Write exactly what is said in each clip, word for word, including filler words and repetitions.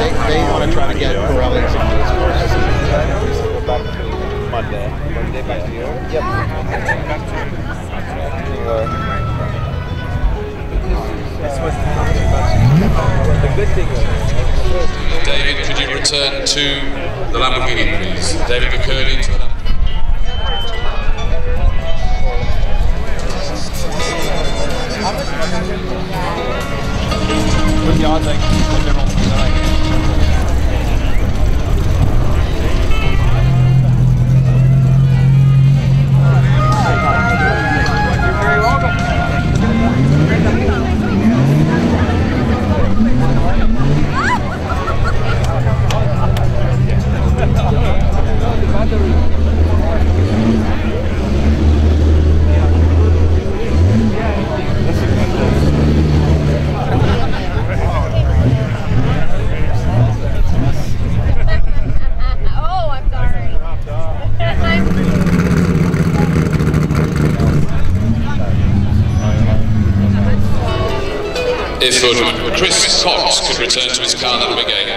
they, they want to try to get Pirelli some of these courses. Monday. Monday back to you? Yep. The good thing is... David, could you return to the Lamborghini, please? David McCurdy to the Lamborghini. What's the odds like? If uh, Chris Cox could return to his car, that would be great.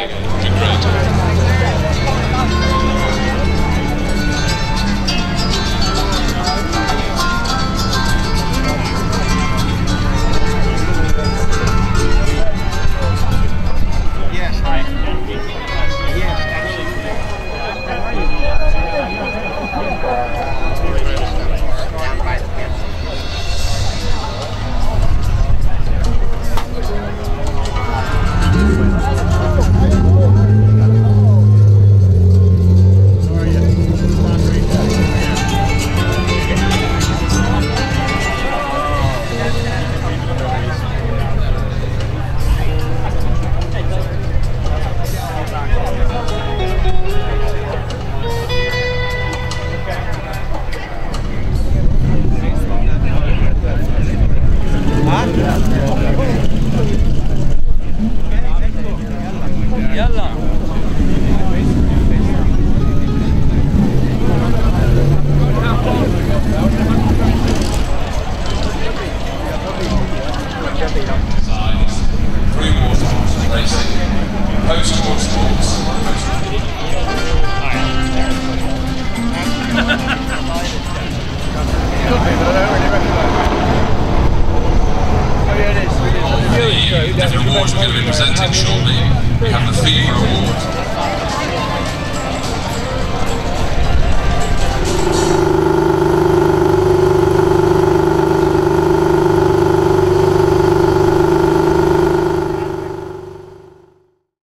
Different awards we're going to be presenting shortly. We have the P four award.